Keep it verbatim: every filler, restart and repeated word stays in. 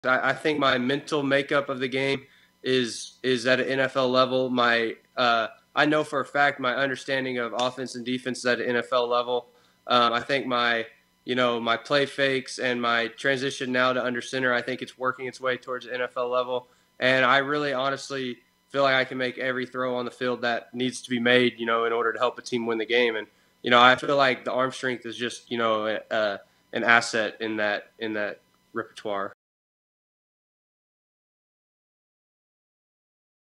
I, I think my mental makeup of the game is is at an N F L level. My uh, I know for a fact my understanding of offense and defense is at an N F L level. Um, I think my you know my play fakes and my transition now to under center, I think it's working its way towards the N F L level. And I really honestly feel like I can make every throw on the field that needs to be made, you know, in order to help a team win the game. And you know, I feel like the arm strength is just you know uh, an asset in that in that repertoire.